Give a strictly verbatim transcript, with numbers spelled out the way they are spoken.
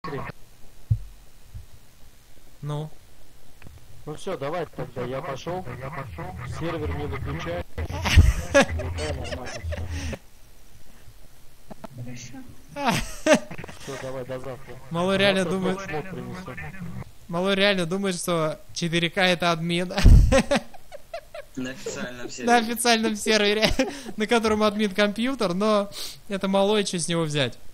смотри. Ну. Ну все, давай тогда, я пошел. Сервер не выключай. Все, давай, до завтра. Малой реально думает... Малой реально думает, что четыре ка это админ. На официальном сервере. На официальном сервере, на котором админ компьютер, но это малой, что с него взять.